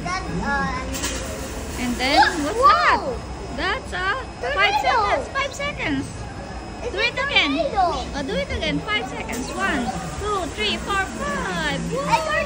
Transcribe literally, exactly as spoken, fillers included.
that, uh, And then, what's Whoa. that? That's uh, five seconds. Five seconds. It's Do it a again. tornado. Oh, do it again. Five seconds. One, two, three, four, five. A Whoa.